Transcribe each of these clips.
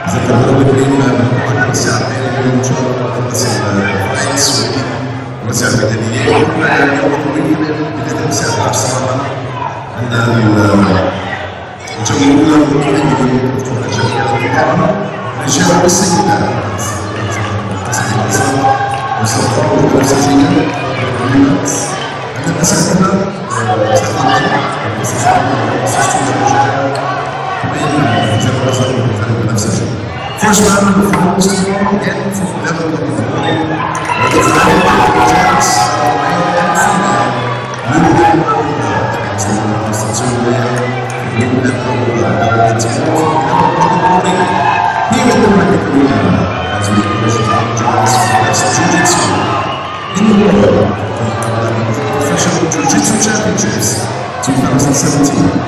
ذكرنا بالكريم بالنسبة لليوم إن شاء الله بالنسبة للمساعد المدنيين بالنسبة بصراحة أن الجمهور الكريم الجميع السيدة وسوف نفسجين First round of the finals tomorrow, again from 11 o'clock in the morning, where the final projects male and female will be against the University of Tanzania, will be morning here in the Olympic Arena as we commission joins for the best Jiu-Jitsu in the world, Professional Jiu-Jitsu Championships 2017.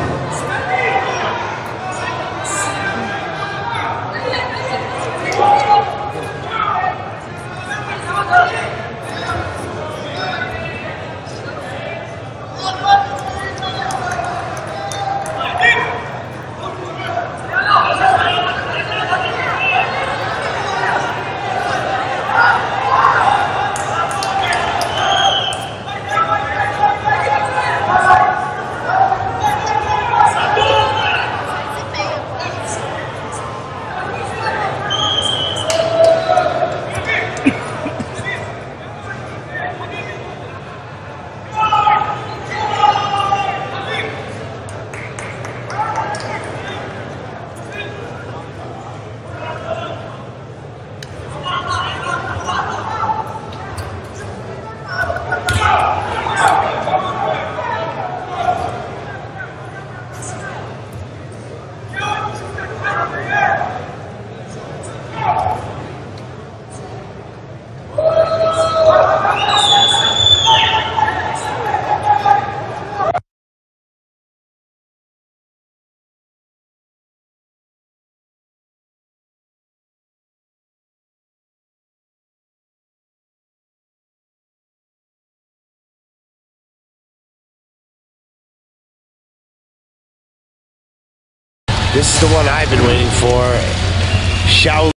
This is the one I've been waiting for. Shaolin.